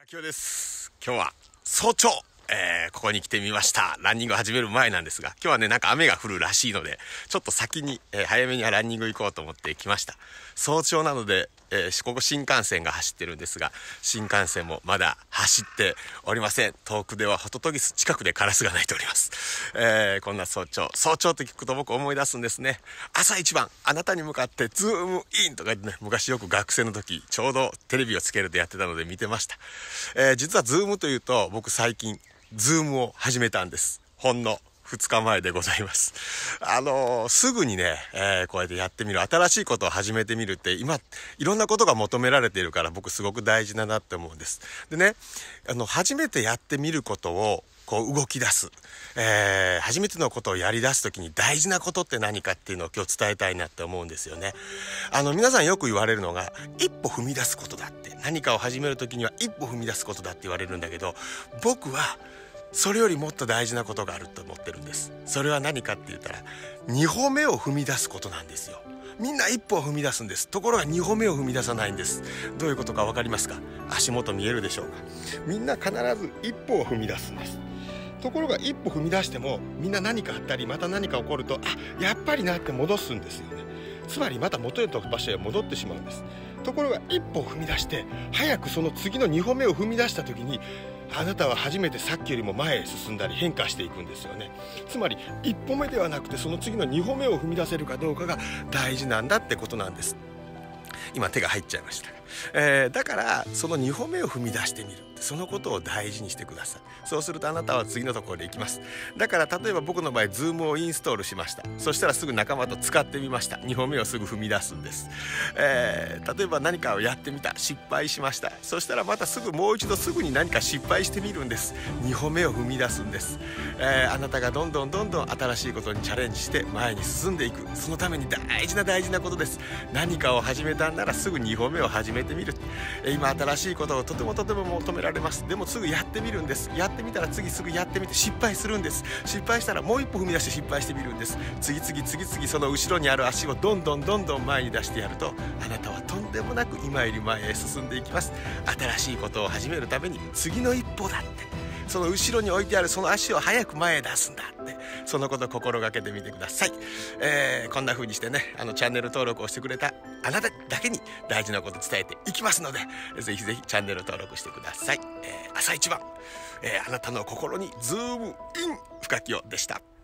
今日です。今日は早朝、ここに来てみました。ランニング始める前なんですが、今日はね、なんか雨が降るらしいので、ちょっと先に、早めにはランニング行こうと思って来ました。早朝なので、ここ新幹線が走ってるんですが、新幹線もまだ走っておりません。遠くではホトトギス、近くでカラスが鳴いております。こんな早朝と聞くと僕思い出すんですね。朝一番、あなたに向かってズームインとか言ってね、昔よく学生の時、ちょうどテレビをつけるとやってたので見てました。実はズームというと、僕最近、ズームを始めたんです。ほんの2日前でございます。すぐにね、こうやってやってみる、新しいことを始めてみるって今いろんなことが求められているから僕すごく大事だなって思うんです。でね、初めてやってみることをこう動き出す、初めてのことをやり出すときに大事なことって何かっていうのを今日伝えたいなって思うんですよね。皆さんよく言われるのが一歩踏み出すことだって、何かを始めるときには一歩踏み出すことだって言われるんだけど、僕はそれよりもっと大事なことがあると思ってるんです。それは何かって言ったら2歩目を踏み出すことなんですよ。みんな一歩を踏み出すんです。ところが2歩目を踏み出さないんです。どういうことか分かりますか？足元見えるでしょうか？みんな必ず一歩を踏み出すんです。ところが一歩踏み出してもみんな何かあったりまた何か起こるとやっぱりなって戻すんですよね。つまりまた元へと場所へ戻ってしまうんです。ところが一歩を踏み出して早くその次の2歩目を踏み出した時にあなたは初めてさっきよりも前へ進んだり変化していくんですよね。つまり一歩目ではなくてその次の2歩目を踏み出せるかどうかが大事なんだってことなんです。今手が入っちゃいました。だからその2歩目を踏み出してみる、そのことを大事にしてください。そうするとあなたは次のところで行きます。だから例えば僕の場合 Zoom をインストールしました。そしたらすぐ仲間と使ってみました。2歩目をすぐ踏み出すんです。例えば何かをやってみた、失敗しました。そしたらまたすぐもう一度すぐに何か失敗してみるんです。2歩目を踏み出すんです。あなたがどんどん新しいことにチャレンジして前に進んでいく、そのために大事なことです。何かを始めたんならすぐ2歩目を始めてみる。今新しいことをとても求められます。でもすぐやってみるんです。やってみたら次すぐやってみて失敗するんです。失敗したらもう一歩踏み出して失敗してみるんです。次々その後ろにある足をどんどん前に出してやるとあなたはとんでもなく今より前へ進んでいきます。新しいことを始めるために次の一歩だって、その後ろに置いてあるその足を早く前へ出すんだって、そのことを心がけてみてください。こんな風にしてね、チャンネル登録をしてくれたあなただけに大事なことを伝えていきますので、ぜひチャンネル登録してください。朝一番、あなたの心にズームイン深清でした。